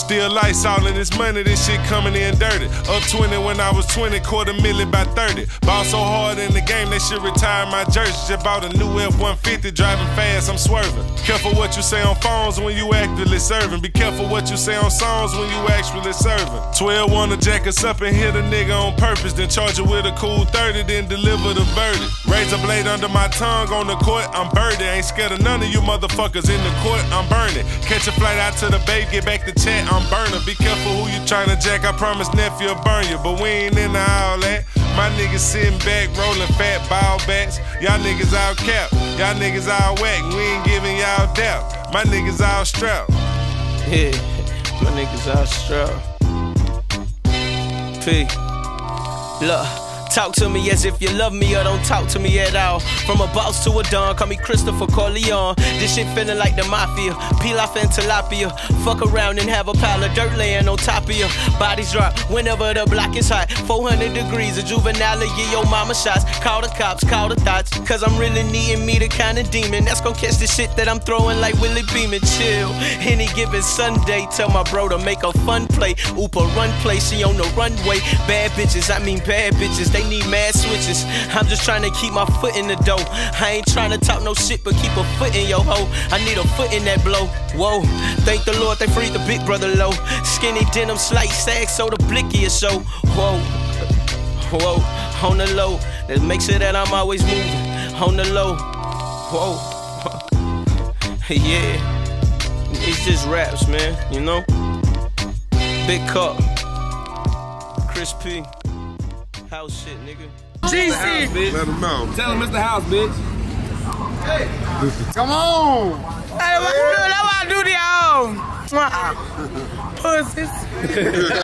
Still lights out in this money, this shit coming in dirty. Up 20 when I was 20, $250,000 by 30. Ball so hard in the game, they should retire my jersey. Just bought a new F-150, driving fast, I'm swerving. Careful what you say on phones when you actively serving. Be careful what you say on songs when you actually serving. 12 wanna jack us up and hit a nigga on purpose, then charge you with a cool 30, then deliver the verdict. Razor blade under my tongue on the court, I'm birdie. Ain't scared of none of you motherfuckers in the court, I'm burning. Catch a flight out to the bay, get back to chat, I'm burning. Be careful who you tryna jack, I promise nephew will burn you. But we ain't into all that. My niggas sitting back, rolling fat ball backs. Y'all niggas all cap, y'all niggas all whack. We ain't giving y'all doubt. My niggas all strapped. Yeah, my niggas all strapped. P. Look. Talk to me as if you love me or don't talk to me at all. From a boss to a don, call me Christopher Corleone. This shit feeling like the mafia, pilaf and tilapia. Fuck around and have a pile of dirt laying on top of you. Bodies drop whenever the block is hot. 400 degrees, a juvenile, give your mama shots. Call the cops, call the thoughts, cause I'm really needing me the kind of demon that's gon' catch the shit that I'm throwing like Willie Beeman. Chill, any given Sunday, tell my bro to make a fun play. Oop a run play, she on the runway. Bad bitches, I mean bad bitches, they need mad switches. I'm just trying to keep my foot in the dough. I ain't trying to talk no shit, but keep a foot in your hoe. I need a foot in that blow. Whoa, thank the Lord they freed the big brother low. Skinny denim, slight sag, so the blicky is so. Whoa, whoa, on the low. That makes it that I'm always moving. On the low, whoa, yeah. It's just raps, man, you know. Big Cup, Chris P. House shit, nigga. GC! Let him know. Tell him it's the house, bitch. Hey! Come on! Hey, what you do? That's what I do to y'all. Pussies.